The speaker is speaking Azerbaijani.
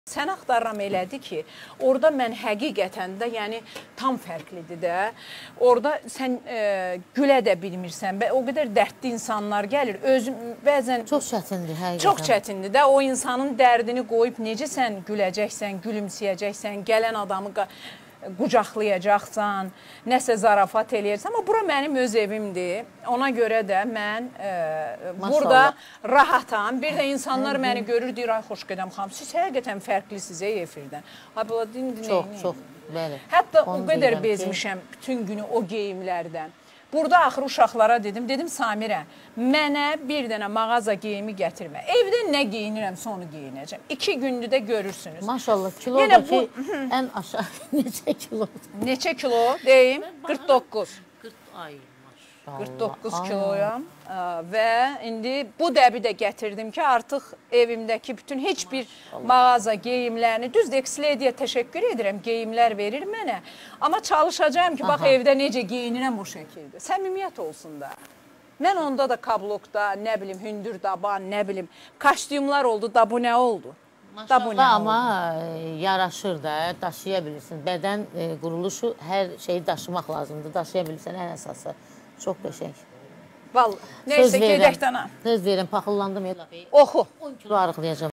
Sən axtarram elədi ki, orada mən həqiqətən də, yəni tam fərqlidir də. Orada sən gülə də bilmirsən. O qədər dərdli insanlar gəlir. Bəzən çox çətindir həqiqətən. Çox çətindir də. O insanın dərdini qoyub necə sən güləcəksən, gülümsəyəcəksən, gələn adamı qucaqlayacaqsan, nəsə zarafat eləyirsən. Amma bura mənim öz evimdir. Ona görə də mən burada rahatam. Bir də insanlar məni görür, deyir, ay xoş gedəm xanım. Siz həqiqətən fərqlisiniz efirdən. Çox, bəli. Hətta o qədər bezmişəm bütün günü o geyimlərdən. Burada axır uşaqlara dedim Samirə, mənə bir dənə mağaza geyimi gətirmə. Evdə nə geyinirəmsə onu geyinəcəm. 2 gündür də görürsünüz. Maşallah, kilo da ki, ən aşağı neçə kilo? Neçə kilo? Deyim, 49. 49 kiloyam və indi bu dəbi də gətirdim ki, artıq evimdəki bütün heç bir mağaza geyimlərini, düzdür, Exlediyə təşəkkür edirəm, geyimlər verir mənə. Amma çalışacağım ki, bax evdə necə geyinirəm o şəkildə. Səmimiyyət olsun da. Mən onda da kablokda, nə bilim, hündür daban, nə bilim, kostyumlar oldu, da bu nə oldu? Maşallah, amma yaraşır da, daşıya bilirsin. Bədən quruluşu hər şeyi daşımaq lazımdır, daşıya bilirsən ən əsası. Çox qəşəng. Vallahi, neysə gedək dana. Söz verin, paxıllandım elə. Oxu. 10 kilo arıqlayacağım.